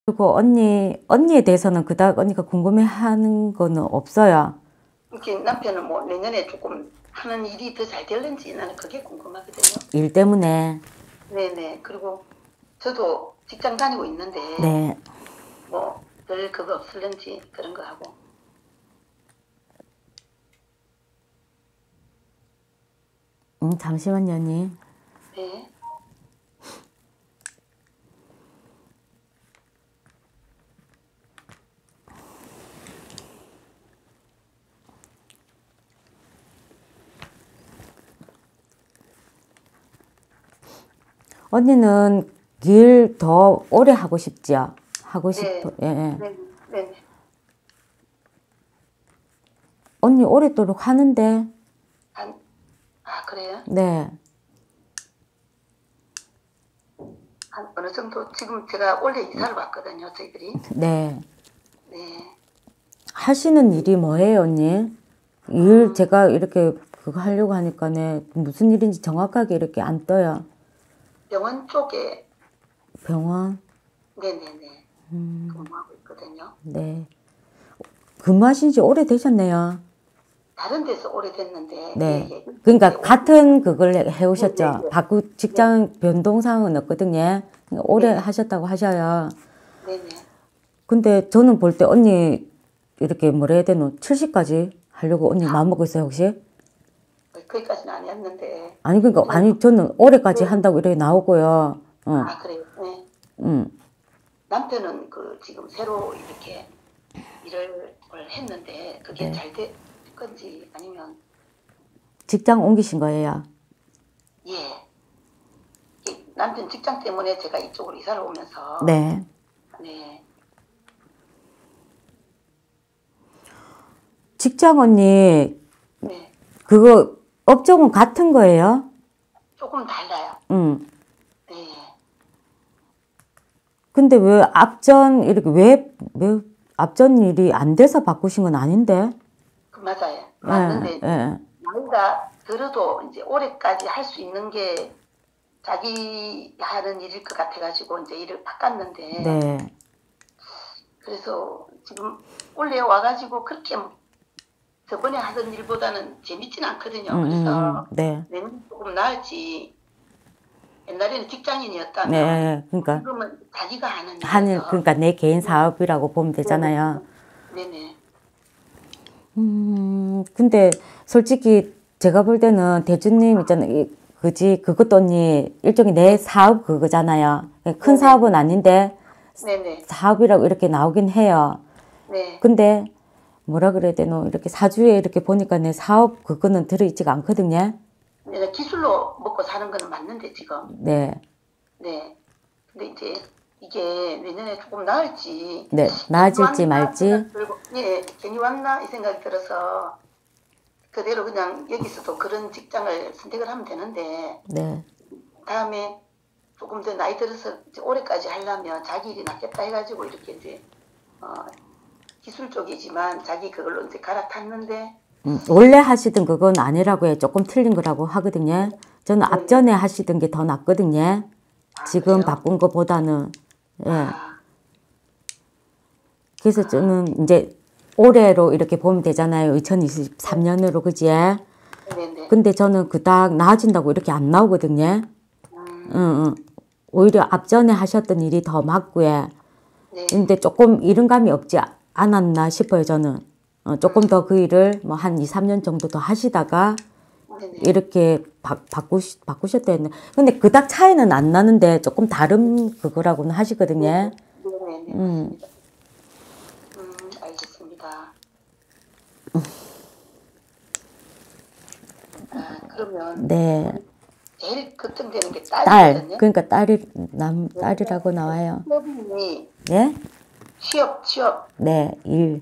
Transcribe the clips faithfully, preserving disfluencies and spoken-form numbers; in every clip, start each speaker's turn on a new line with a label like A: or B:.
A: 그리고 언니, 언니에 대해서는 그닥 언니가 궁금해하는 거는 없어요.
B: 이렇게 남편은 뭐 내년에 조금 하는 일이 더 잘 될는지 나는 그게 궁금하거든요.
A: 일 때문에.
B: 네네. 그리고 저도 직장 다니고 있는데
A: 네.
B: 뭐 별 그거 없을는지 그런 거 하고.
A: 음, 잠시만요, 언니.
B: 네.
A: 언니는 일 더 오래 하고 싶지요? 하고
B: 네.
A: 싶어. 예, 예.
B: 네. 네.
A: 언니 오랫도록 하는데.
B: 한, 아, 그래요?
A: 네.
B: 한 어느 정도 지금 제가 원래 이사를 왔거든요, 저희들이.
A: 네.
B: 네.
A: 하시는 일이 뭐예요, 언니? 일
B: 음.
A: 제가 이렇게 그거 하려고 하니까네 무슨 일인지 정확하게 이렇게 안 떠요.
B: 병원 쪽에.
A: 병원?
B: 네네네.
A: 음.
B: 근무하고 있거든요.
A: 네. 근무하신 지 오래되셨네요.
B: 다른 데서 오래됐는데.
A: 네.
B: 예, 예.
A: 그러니까
B: 예,
A: 같은 그걸 해오셨죠.
B: 네, 네, 네.
A: 바꾸 직장 변동사항은 없거든요. 오래
B: 네.
A: 하셨다고 하셔요.
B: 네네.
A: 근데 저는 볼 때 언니 이렇게 뭐라 해야 되노? 칠십까지 하려고 언니 마음먹고 있어요, 혹시?
B: 거기까지는 아니었는데.
A: 아니, 그러니까, 아니, 저는 올해까지
B: 네.
A: 한다고 이렇게 나오고요. 어.
B: 아, 그래요? 네.
A: 음.
B: 남편은 그 지금 새로 이렇게 일을 했는데 그게
A: 네.
B: 잘 될 건지 아니면.
A: 직장 옮기신 거예요?
B: 예. 이 남편 직장 때문에 제가 이쪽으로 이사를 오면서.
A: 네.
B: 네.
A: 직장 언니,
B: 네.
A: 그거 업종은 같은 거예요?
B: 조금 달라요.
A: 응.
B: 네.
A: 근데 왜 앞전 이렇게 왜, 왜 앞전 일이 안 돼서 바꾸신 건 아닌데?
B: 그 맞아요. 맞는데
A: 예, 예.
B: 나이가 들어도 이제 올해까지 할 수 있는 게 자기 하는 일일 것 같아가지고 이제 일을 바꿨는데.
A: 네.
B: 그래서 지금 원래 와가지고 그렇게 저번에 하던 일보다는 재밌지는 않거든요.
A: 음,
B: 그래서
A: 음, 네.
B: 내년 조금 나을지. 옛날에는 직장인이었다면.
A: 네, 그러니까.
B: 지금은 자기가 하는 일이어서.
A: 하는, 그러니까 내 개인 사업이라고 보면 되잖아요.
B: 네네.
A: 음, 근데 솔직히 제가 볼 때는 대주님 있잖아요. 그지, 그것도 언니 일종의 내 사업 그거잖아요. 큰
B: 네네.
A: 사업은 아닌데
B: 네네.
A: 사업이라고 이렇게 나오긴 해요.
B: 네.
A: 근데 뭐라 그래야 되노? 이렇게 사주에 이렇게 보니까 내 사업 그거는 들어있지가 않거든요.
B: 내가 기술로 먹고 사는 거는 맞는데 지금.
A: 네.
B: 네. 근데 이제 이게 내년에 조금 나을지.
A: 네. 나아질지 말지.
B: 들고, 예, 괜히 왔나 이 생각이 들어서 그대로 그냥 여기서도 그런 직장을 선택을 하면 되는데.
A: 네.
B: 다음에 조금 더 나이 들어서 이제 올해까지 하려면 자기 일이 낫겠다 해가지고 이렇게 이제 어, 기술 쪽이지만 자기 그걸로 이제 갈아탔는데.
A: 음, 원래 하시던 그건 아니라고 해. 조금 틀린 거라고 하거든요. 저는
B: 네.
A: 앞전에 하시던 게 더 낫거든요.
B: 아,
A: 지금
B: 그래요?
A: 바꾼 것보다는. 예.
B: 아.
A: 그래서
B: 아.
A: 저는 이제 올해로 이렇게 보면 되잖아요. 이천이십삼 년으로, 그지?
B: 네네.
A: 근데 저는 그닥 나아진다고 이렇게 안 나오거든요.
B: 음.
A: 응, 응. 오히려 앞전에 하셨던 일이 더 맞고요.
B: 네.
A: 근데 조금 이른 감이 없지 않았나 싶어요, 저는. 어, 조금 더 그 일을 뭐 한 이, 삼 년 정도 더 하시다가
B: 네네.
A: 이렇게 바, 바꾸시, 바꾸셨다 했는데. 근데 그닥 차이는 안 나는데 조금 다른 그거라고는 하시거든요.
B: 네네네.
A: 음.
B: 맞습니다. 음, 알겠습니다. 아, 그러면.
A: 네.
B: 제일 걱정되는 게
A: 딸.
B: 딸이거든요.
A: 그러니까 딸이, 남, 딸이라고 나와요.
B: 취업이.
A: 네?
B: 취업, 취업.
A: 네, 일.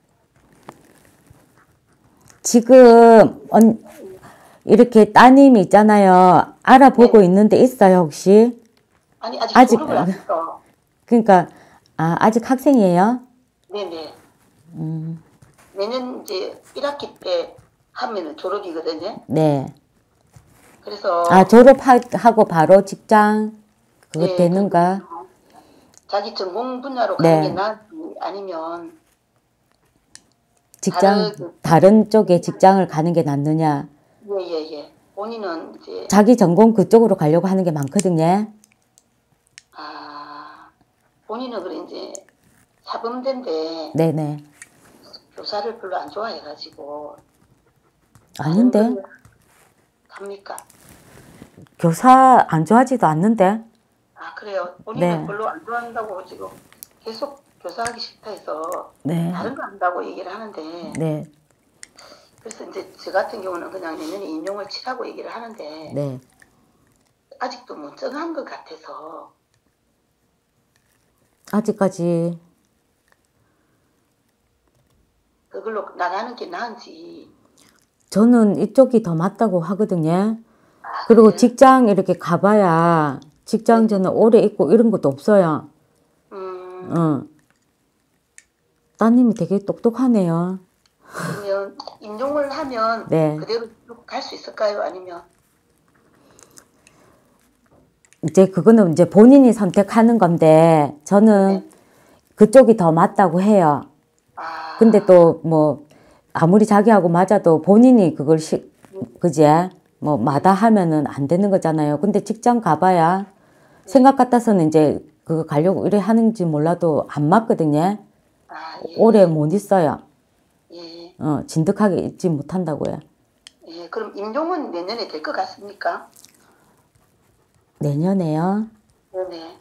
A: 지금, 언, 이렇게 따님이 있잖아요. 알아보고
B: 네.
A: 있는데 있어요, 혹시?
B: 아니, 아직,
A: 아직,
B: 졸업을 안 했어.
A: 그러니까, 아, 아직 학생이에요?
B: 네네.
A: 음,
B: 내년 이제 일 학기 때 하면은 졸업이거든요.
A: 네.
B: 그래서.
A: 아, 졸업하고 바로 직장, 그거
B: 네,
A: 되는가?
B: 자기 전공 분야로
A: 네.
B: 가는 게 나은지 아니면
A: 직장,
B: 다른
A: 다른 쪽에 직장을 가는 게 낫느냐.
B: 예예예. 예. 본인은 이제
A: 자기 전공 그쪽으로 가려고 하는 게 많거든요.
B: 아 본인은 그래 이제 사범대인데
A: 네네.
B: 교사를 별로 안 좋아해가지고
A: 아닌데?
B: 합니까?
A: 교사 안 좋아하지도 않는데?
B: 아 그래요. 본인은
A: 네.
B: 별로 안 좋아한다고 지금 계속 교사하기 싫다 해서
A: 네.
B: 다른 거 한다고 얘기를 하는데
A: 네.
B: 그래서 이제 저 같은 경우는 그냥 내년에 임용을 치라고 얘기를 하는데
A: 네.
B: 아직도 못 정한 것 같아서
A: 아직까지
B: 그걸로 나가는 게 나은지.
A: 저는 이쪽이 더 맞다고 하거든요.
B: 아,
A: 그리고
B: 그래요?
A: 직장 이렇게 가봐야 직장 저는 오래 있고 이런 것도 없어요.
B: 음,
A: 어. 따님이 되게 똑똑하네요.
B: 그러면 임용을 하면
A: 네.
B: 그대로 쭉 갈 수 있을까요? 아니면
A: 이제 그거는 이제 본인이 선택하는 건데 저는 그쪽이 더 맞다고 해요.
B: 아,
A: 근데 또 뭐 아무리 자기하고 맞아도 본인이 그걸 시, 그제 뭐 마다하면은 안 되는 거잖아요. 근데 직장 가봐야 생각 같아서는 이제 그거 가려고 이래 하는지 몰라도 안 맞거든요.
B: 아, 예,
A: 오래 못 있어요.
B: 예,
A: 어, 진득하게 있지 못한다고요.
B: 예. 그럼 임용은 내년에 될 것 같습니까?
A: 내년에요.
B: 네네.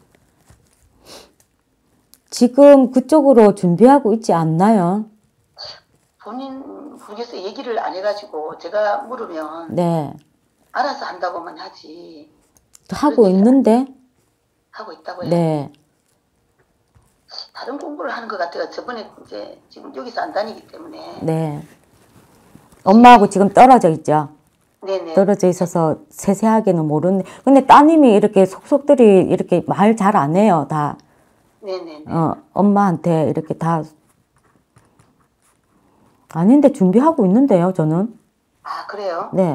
A: 지금 그쪽으로 준비하고 있지 않나요?
B: 본인 모르겠어요. 얘기를 안 해가지고 제가 물으면
A: 네.
B: 알아서 한다고만 하지
A: 하고
B: 그런 얘기를
A: 있는데?
B: 하고 있다고요.
A: 네.
B: 다른 공부를 하는 것 같아요. 저번에 이제 지금 여기서 안 다니기 때문에.
A: 네. 엄마하고 지금 떨어져 있죠.
B: 네네.
A: 떨어져 있어서 세세하게는 모르는데. 근데 따님이 이렇게 속속들이 이렇게 말 잘 안 해요, 다.
B: 네네네.
A: 어, 엄마한테 이렇게 다. 아닌데 준비하고 있는데요, 저는.
B: 아 그래요?
A: 네.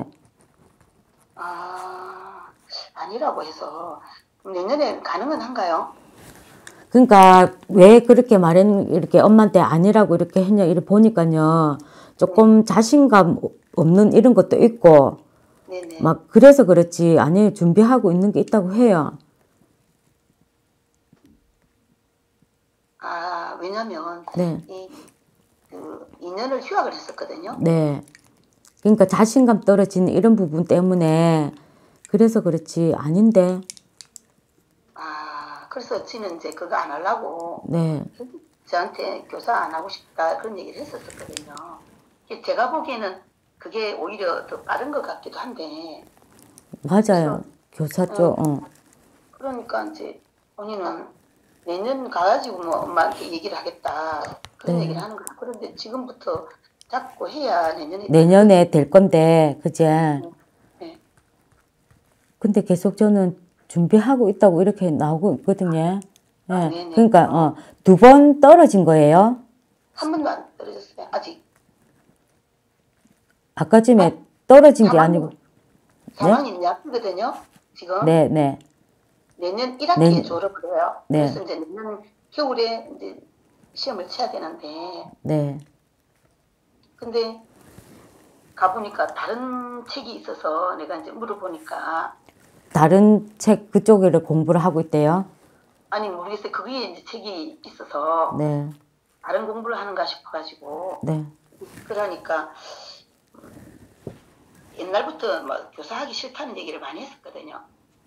B: 아 아니라고 해서 그럼 내년에 가능은 한가요?
A: 그러니까 왜 그렇게 말했, 이렇게 엄마한테 아니라고 이렇게 했냐, 이렇게 보니까요. 조금 자신감 없는 이런 것도 있고,
B: 네네.
A: 막 그래서 그렇지, 아니, 준비하고 있는 게 있다고 해요.
B: 아 왜냐면
A: 네.
B: 이 그 이 년을 휴학을 했었거든요.
A: 네. 그러니까 자신감 떨어지는 이런 부분 때문에 그래서 그렇지 아닌데.
B: 아 그래서 지는 이제 그거 안 하려고
A: 네.
B: 저한테 교사 안 하고 싶다 그런 얘기를 했었거든요. 제가 보기에는 그게 오히려 더 빠른 것 같기도 한데.
A: 맞아요. 교사 쪽. 어.
B: 그러니까 이제 본인은 내년 가가지고 뭐 엄마한테 얘기를 하겠다 그런
A: 네.
B: 얘기를 하는 거예요. 그런데 지금부터 잡고 해야 내년에
A: 내년에 될 건데, 그제?
B: 네.
A: 근데 계속 저는 준비하고 있다고 이렇게 나오고 있거든요. 네.
B: 아, 네네.
A: 그러니까 어, 두 번 떨어진 거예요.
B: 한 번도 안 떨어졌어요. 아직
A: 아까쯤에 떨어진 게 아니고.
B: 상황이 약이거든요. 지금
A: 네, 네.
B: 내년 일 학기에
A: 네.
B: 졸업을 해요.
A: 네.
B: 그래서 이제 내년 겨울에 이제 시험을 쳐야 되는데
A: 네.
B: 근데 가보니까 다른 책이 있어서 내가 이제 물어보니까
A: 다른 책 그쪽을 공부를 하고 있대요.
B: 아니 모르겠어요. 그게 이제 책이 있어서
A: 네.
B: 다른 공부를 하는가 싶어가지고
A: 네.
B: 그러니까 옛날부터 막 교사하기 싫다는 얘기를 많이 했었거든요.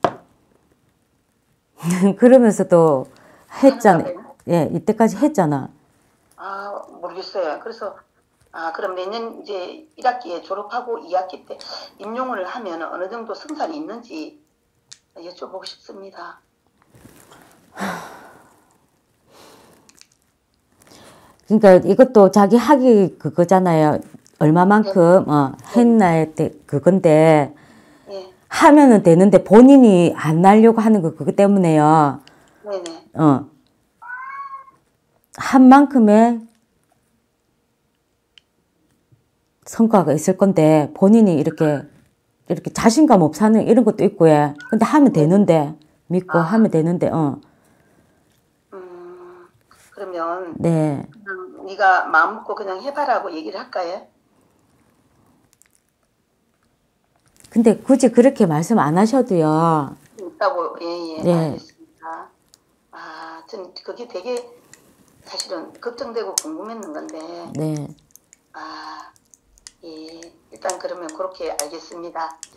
A: 그러면서도 했잖아.
B: 하는가 봐요?
A: 예, 이때까지 했잖아.
B: 아 모르겠어요. 그래서 아 그럼 내년 이제 일 학기에 졸업하고 이 학기 때 임용을 하면 어느 정도 승산이 있는지 여쭤보고 싶습니다.
A: 그러니까 이것도 자기 학위 그거잖아요. 얼마만큼 어, 했나에 대- 그건데
B: 네,
A: 하면은 되는데 본인이 안 하려고 하는 거 그거 때문에요.
B: 네네.
A: 어. 한 만큼의 성과가 있을 건데 본인이 이렇게 이렇게 자신감 없어 하는 이런 것도 있고요. 근데 하면 되는데 믿고
B: 아.
A: 하면 되는데 어.
B: 음, 그러면
A: 네.
B: 그냥 네가 마음 먹고 그냥 해봐라고 얘기를 할까요?
A: 근데 굳이 그렇게 말씀 안 하셔도요.
B: 있다고 예예
A: 네.
B: 알겠습니다. 아, 전 그게 되게 사실은 걱정되고 궁금했는 건데
A: 네.
B: 아, 예 일단 그러면 그렇게 알겠습니다.